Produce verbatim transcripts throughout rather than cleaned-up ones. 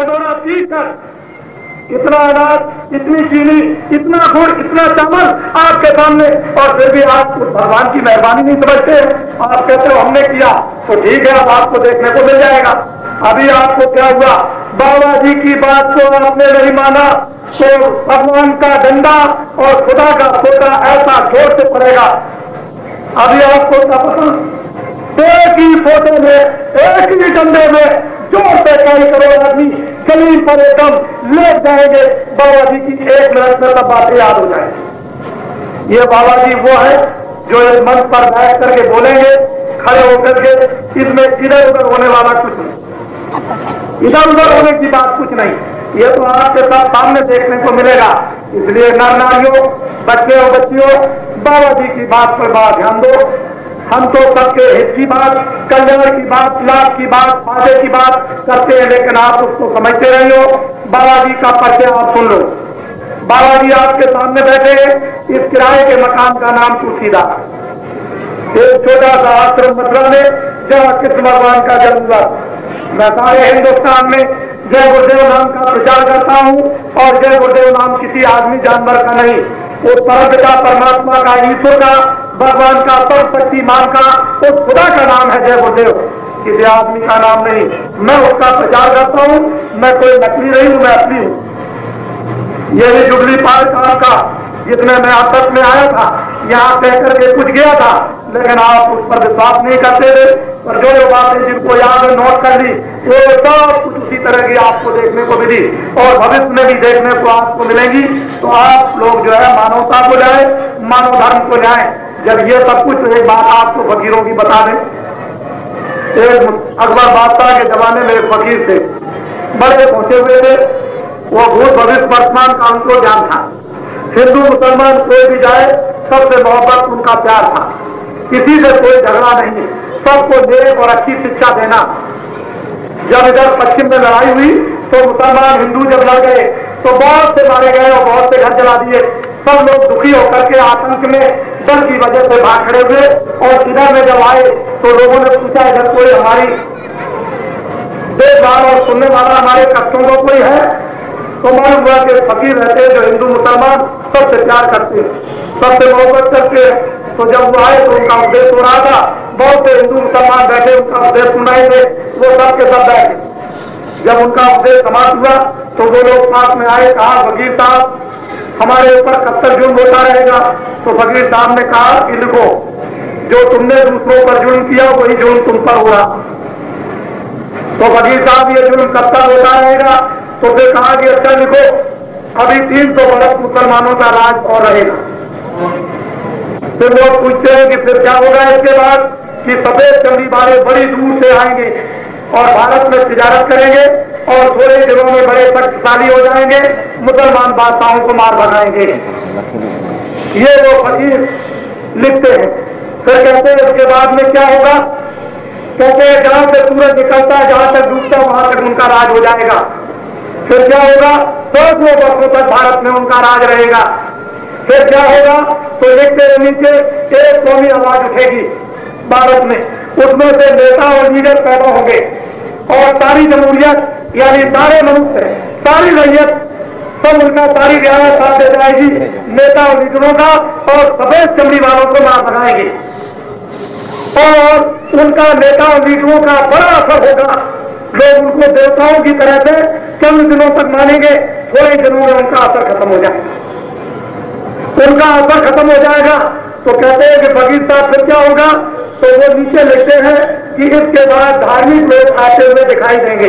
कटोरा पीकर, इतना अनाज, इतनी चीनी, इतना गुड़, इतना चावल आपके सामने, और फिर भी आप भगवान की मेहरबानी नहीं समझते। आप कहते हो हमने किया तो ठीक है, अब आपको देखने को मिल जाएगा। अभी आपको क्या हुआ, बाबा जी की बात को आपने नहीं माना तो भगवान का डंडा और खुदा का फोटा ऐसा जोर से पड़ेगा। अभी आपको क्या पसंद, एक ही फोटो में, एक ही डंडे में जोर से कई करोड़ आदमी जमीन पर एकदम लेट जाएंगे। बाबा जी की एक मिनट में सब बातें याद हो जाएंगी। ये बाबा जी वो है जो इस मंच पर बैठ करके बोलेंगे, खड़े होकर के, इसमें इधर उधर होने वाला कुछ नहीं, इधर उधर होने की बात कुछ नहीं। ये तो आपके साथ सामने देखने को मिलेगा। इसलिए नर नारियों, बच्चे और बच्चियों, बाबा जी की बात पर बड़ा ध्यान दो। हम तो सबके हित की बात, कल्याण की बात, लाभ की बात, फायदे की बात करते हैं, लेकिन आप उसको समझते रही हो। बाबा जी का परिचय आप सुन लो। बाबा जी आपके सामने बैठे हैं, इस किराए के मकान का नाम तुलसीदास, एक छोटा सा आश्रम मथुरा में जहाँ कृष्ण भगवान का जन्म हुआ। मैं सारे हिंदुस्तान में जय गुरुदेव नाम का प्रचार करता हूँ, और जय गुरुदेव नाम किसी आदमी जानवर का नहीं, वो परमपिता परमात्मा का, ईश्वर का, भगवान का, सर्वशक्तिमान का, उस खुदा का नाम है जय गुरुदेव, किसी आदमी का नाम नहीं। मैं उसका प्रचार करता हूँ, मैं कोई नकली नहीं हूँ, मैं असली हूँ। ये भी जुबली पार्क आपका, जितने मैं अब तक में आया था, यहाँ कहकर के कुछ गया था, लेकिन आप उस पर विश्वास नहीं करते थे। और जो जो बातें जिनको याद नोट कर ली, वो सब कुछ उसी तरह की आपको देखने को मिली, और भविष्य में भी देखने को आपको मिलेंगी। तो आप लोग जो है मानवता को लाए, मानव धर्म को लाए। जब ये सब कुछ, एक बात आपको फकीरों की बता दें। एक अकबर बादशाह के जमाने में एक फकीर थे, बड़े पहुंचे हुए थे, वो भूत भविष्य वर्तमान का उनको ज्ञान था। हिंदू मुसलमान कोई भी जाए, सबसे मोहब्बत उनका प्यार था, किसी से कोई झगड़ा नहीं, सबको नेक और अच्छी शिक्षा देना। जब इधर पश्चिम में लड़ाई हुई तो मुसलमान हिंदू जब लड़ गए तो बहुत से मारे गए और बहुत से घर जला दिए। सब लोग दुखी होकर के आतंक में, डर की वजह से भाग खड़े हुए, और इधर में जब आए तो लोगों ने पूछा इधर कोई हमारी देखभाल और सुनने वाला, हमारे कष्टों को कोई है? तो मालूम हुआ कि फकीर रहते जो हिंदू मुसलमान सबसे प्यार करते हैं, सबसे मोहब्बत करते हैं। तो जब वो आए तो उनका उपदेश हो रहा था, बहुत से हिंदू मुसलमान बैठे, उनका उपदेश सुनाए थे, वो सब के सब बैठे। जब उनका उपदेश समाप्त हुआ तो वो लोग पास में आए, कहा फकीर साहब हमारे ऊपर कब तक जुल्म होता रहेगा? तो फकीर साहब ने कहा कि लिखो, जो तुमने दूसरों पर जुल्म किया वही जुल्म तुम पर हुआ। तो फकीर साहब ये जुल्म कब तक होता रहेगा? तो फिर कहा कि अच्छा लिखो, अभी तीन सौ बरस मुसलमानों का राज और रहेगा। फिर लोग पूछते हैं कि फिर क्या होगा इसके बाद? कि सफेद चमड़ी वाले बड़ी दूर से आएंगे और भारत में तिजारत करेंगे, और थोड़े दिनों में बड़े शक्तिशाली हो जाएंगे, मुसलमान बादशाहों को मार भगाएंगे। ये वो फकीर लिखते हैं। फिर कहते हैं उसके बाद में क्या होगा? कहते हैं जहां से सूरज निकलता है, जहां तक डूबता है, वहां तक उनका राज हो जाएगा। फिर क्या होगा? सौ सौ वर्षों तक भारत में उनका राज रहेगा। फिर क्या होगा? तो लिखते हैं नीचे, एक कौमी आवाज उठेगी भारत में, उसमें से नेता और लीडर पैदा होंगे, और सारी जमहूरियत यानी सारे मनुष्य, सारी रैयत, सब उनका सारी रियायत साथ दे जाएगी नेता और लीडरों का, और सफेद चमड़ी वालों को मार भगाएंगे। और उनका नेता और लीडरों का बड़ा असर होगा, लोग उनको देवताओं की तरह से चंद दिनों तक मानेंगे, थोड़े दिनों में उनका असर खत्म हो जाएगा, उनका असर खत्म हो जाएगा। तो कहते हैं कि फकीर साहब फिर क्या होगा? तो वो नीचे लिखते हैं कि इसके बाद धार्मिक लोग आते हुए दिखाई देंगे,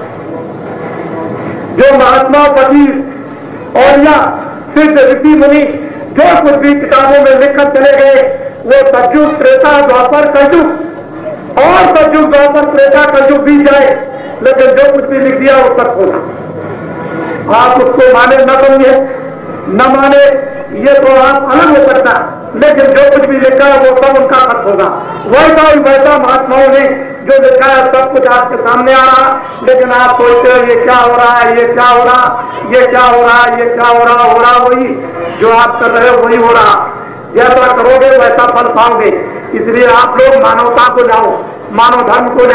जो महात्मा, फकीर और या सिद्ध ऋषि मुनि जो कुछ भी किताबों में लिखकर चले गए, वो सतयुग, त्रेता, द्वापर, कलयुग, और सतयुग, द्वापर, त्रेता, कलयुग बीत जाए, लेकिन जो कुछ भी लिख दिया वो सच होगा। आप उसको माने न समझे, न माने, ये तो आप अलग हो सकता है, लेकिन जो कुछ भी लिखा है वो सब उनका सच होगा। वैसा ही वैसा महात्माओं ने जो लिखा है सब कुछ आपके सामने आ रहा, लेकिन आप सोचते हो ये क्या हो रहा है, ये क्या हो रहा, ये क्या हो रहा है, ये क्या हो रहा, हो रहा वही जो आप कर रहे हो वही हो रहा। जैसा करोगे वैसा फल पाओगे। इसलिए आप लोग मानवता को लाओ, मानव धर्म को लाओ,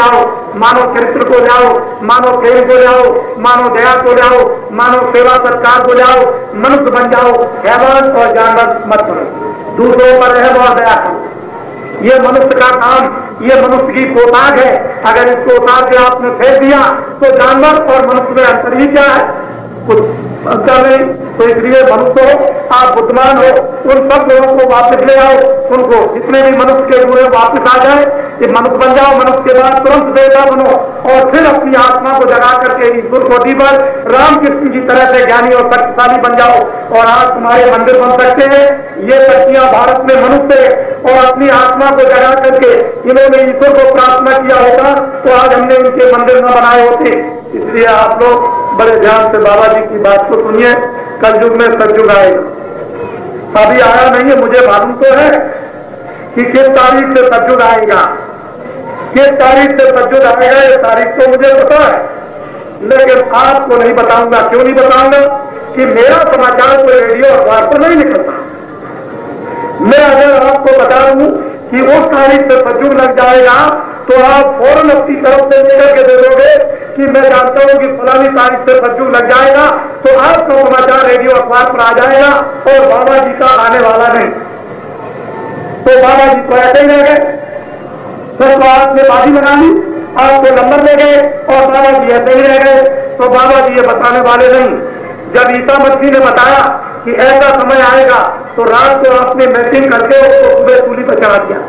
मानव चरित्र को ले आओ, मानव प्रेम को ले आओ, मानव दया को ले आओ, मानव सेवा सत्कार को ले आओ, मनुष्य बन जाओ, हैवान और जानवर मत बनो, दूसरों पर रहम और दया करो। ये मनुष्य का काम, ये मनुष्य की पोशाक है। अगर इसको उतार के आपने फेंक दिया तो जानवर और मनुष्य में अंतर ही क्या है? कुछ अंतर नहीं। तो इसलिए मनुष्य हो, आप बुद्धिमान हो, उन सब लोगों को वापस ले आओ, उनको जितने भी मनुष्य के हुए वापस आ जाए, ये मनुष्य बन जाओ। मनुष्य के बाद तुरंत देवता बनो और फिर अपनी आत्मा को जगा करके ईश्वर कोटि पर रामकृष्ण की तरह से ज्ञानी और शक्तिशाली बन जाओ और आज तुम्हारे मंदिर बन सकते हैं। ये शक्तियां भारत में मनुष्य और अपनी आत्मा को जगा करके इन्होंने ईश्वर को प्रार्थना किया होता तो आज हमने इनके मंदिर न बनाए होते। इसलिए आप लोग बड़े ध्यान से बाबा जी की बात को सुनिए। कलयुग में सतयुग आएगा। अभी आया नहीं है, मुझे मालूम तो है कि किस तारीख से सतयुग आएगा, किस तारीख से सतयुग आएगा ये तारीख तो मुझे पता है, लेकिन आपको नहीं बताऊंगा। क्यों नहीं बताऊंगा? कि मेरा समाचार कोई रेडियो अखबार पर नहीं निकलता। मैं अगर आपको बता दूं कि उस तारीख से सतयुग लग जाएगा तो आप फौरन अपनी तरफ से लेकर के दे दोगे कि मैं जानता हूं कि फलानी तारीख से सतयुग लग जाएगा, तो आपका समाचार रेडियो अखबार पर आ जाएगा और बाबा जी का आने वाला नहीं। तो बाबा जी तो ऐसे ही रह गए, फिर तो आपने बाजी बना ली, आपको नंबर ले गए और बाबा जी ऐसे ही रह गए। तो बाबा जी ये बताने वाले नहीं। जब ईसा मसीह ने बताया कि ऐसा समय आएगा तो रात को आपने मैचिंग करके उसको सुबह सूली पर चढ़ा दिया।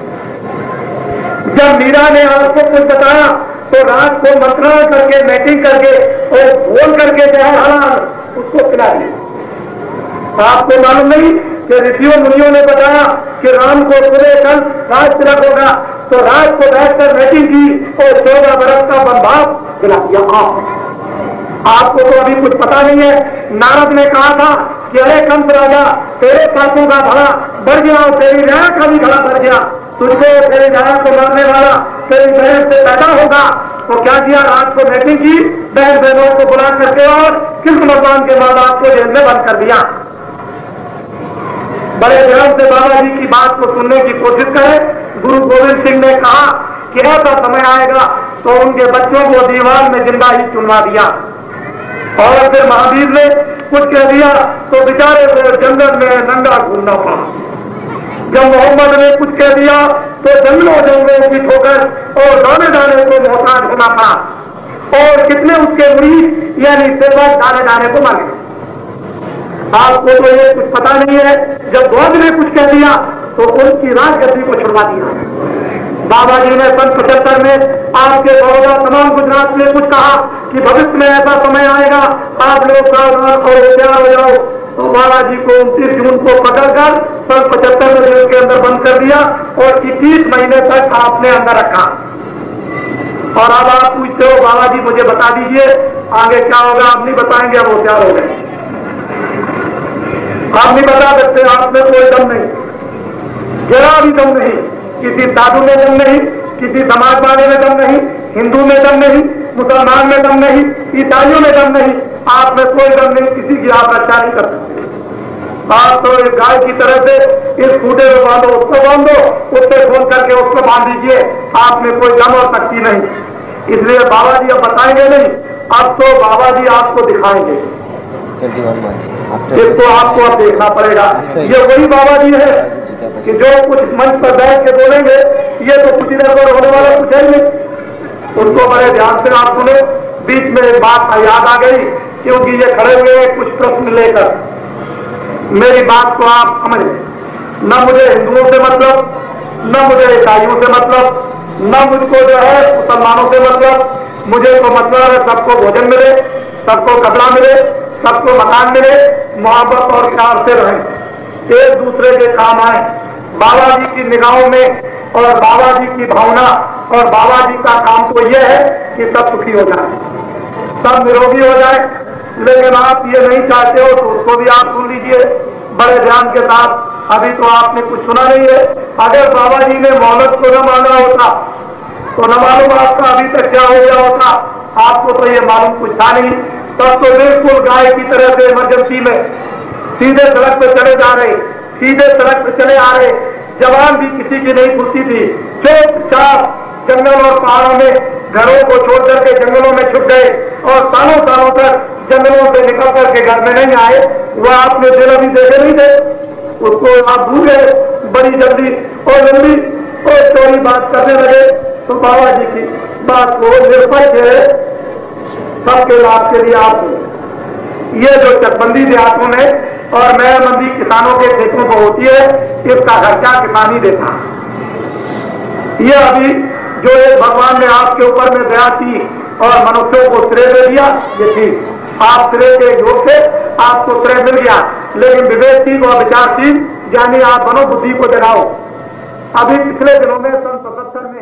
जब मीरा ने आपको कुछ बताया तो रात को मंत्रण करके मैचिंग करके और बोल करके जहर हलाल उसको पिला दिया। आपको मालूम नहीं कि ऋषियों मुनियों ने बताया कि राम को सुबह कल राज तिलक होगा तो रात को बैठकर मैचिंग की और चौदह बरस का बंधाव पिला दिया। आप आपको तो अभी कुछ पता नहीं है। नारद ने कहा था कि अरे कंस राजा, तेरे पापों का भला बढ़ गया और तेरी न्याय का भी भला बढ़ गया, तुझको तेरे न्याय को मारने वाला तेरी बहन से पैदा होगा। तो क्या किया? रात को मीटिंग की, बहन बहनों को बुला करके और कृष्ण भगवान के माँ बाप को जेल में बंद कर दिया। बड़े ध्यान से बाबा जी की बात को सुनने की कोशिश करें। गुरु गोविंद सिंह ने कहा कि ऐसा समय आएगा तो उनके बच्चों को दीवार में जिंदा ही चुनवा दिया। और फिर महावीर ने कुछ कह दिया तो बेचारे को जंगल में नंगा घूमना पड़ा। जब मोहम्मद ने कुछ कह दिया तो जंगलों जंगलों की ठोकर और दाने दाने को मोहताज होना पड़ा। और कितने उसके मुरीद यानी सेवक दाने दाने को मांगे। आपको तो ये कुछ पता नहीं है। जब गौद ने कुछ कह दिया तो उनकी राजगद्दी को छुड़वा दिया। बाबा जी ने सन पचहत्तर में आपके बड़ौदा तमाम गुजरात में कुछ कहा कि भविष्य में ऐसा समय आएगा, आप लोग सावधान और होशियार हो जाओ। तो बाबा जी को उनतीस जून को पकड़कर सन पचहत्तर में जेल के अंदर बंद कर दिया और इक्कीस महीने तक आपने अंदर रखा। और अब आप पूछते हो बाबा जी मुझे बता दीजिए आगे क्या होगा। आप नहीं बताएंगे, अब होशियार हो गए। आप नहीं बता सकते, आप में कोई दम नहीं, जरा भी दम नहीं। किसी साधु में दम नहीं, किसी समाज वाले में दम नहीं, हिंदू में दम नहीं, मुसलमान में दम नहीं, ईसाइयों में दम नहीं। आप में कोई दम नहीं, किसी की आप रक्षा नहीं कर सकते। आप तो एक गाय की तरह से इस खूटे में बांधो, उसको बांधो, उससे फोन करके उसको बांध दीजिए। आप में कोई दम और शक्ति नहीं। इसलिए बाबा जी अब बताएंगे नहीं, अब तो बाबा जी आपको दिखाएंगे। इसको आपको अब देखना पड़ेगा। ये वही बाबा जी है कि जो कुछ मंच पर बैठ के बोलेंगे ये तो कुछ इधर उधर होने वाला कुछ है नहीं। उनको बड़े ध्यान से आप सुनो। बीच में एक बात याद आ गई क्योंकि ये खड़े हुए कुछ प्रश्न लेकर। मेरी बात को आप समझ लें। न मुझे हिंदुओं से मतलब, न मुझे ईसाइयों से मतलब, न मुझको जो है मुसलमानों से मतलब। मुझे तो मतलब है सबको भोजन मिले, सबको कपड़ा मिले, सबको मकान मिले, मोहब्बत और प्यार से रहें, एक दूसरे के काम आए। बाबा जी की निगाहों में और बाबा जी की भावना और बाबा जी का काम तो यह है कि सब सुखी हो जाए, सब निरोगी हो जाए। लेकिन आप ये नहीं चाहते हो तो उसको भी आप सुन लीजिए बड़े ध्यान के साथ। अभी तो आपने कुछ सुना नहीं है। अगर बाबा जी ने मोहम्मद को न माना होता तो न मालूम आपका अभी तक क्या हो गया होता। आपको तो ये मालूम कुछ था नहीं। तब तो बिल्कुल गाय की तरह से इमरजेंसी में सीधे सड़क पर चले जा रहे, सीधे सड़क पर चले आ रहे। जवान भी किसी की नहीं खुलती थी, चुपचाप जंगल और पहाड़ों में घरों को छोड़ करके जंगलों में छुप गए और सालों सालों तक जंगलों से निकल करके घर में नहीं आए, वह आपने दिल अभी देखे नहीं थे, उसको आप भूल गए बड़ी जल्दी और लंबी और चौड़ी बात करने लगे। तो बाबा जी की बात को निरपेक्ष है, सबके लाभ के लिए आप ये जो चकबंदी देहातों में और मेहरबंदी किसानों के खेतों को होती है, इसका खर्चा किसान ही देता है। ये अभी जो एक भगवान ने आपके ऊपर में दया की और मनुष्यों को श्रेय दे दिया, ये ठीक, आप श्रेय के योग से आपको श्रेय मिल गया, लेकिन विवेकशील और विचारशील यानी आप बनो, बुद्धि को जगाओ। अभी पिछले दिनों में सन सतहत्तर में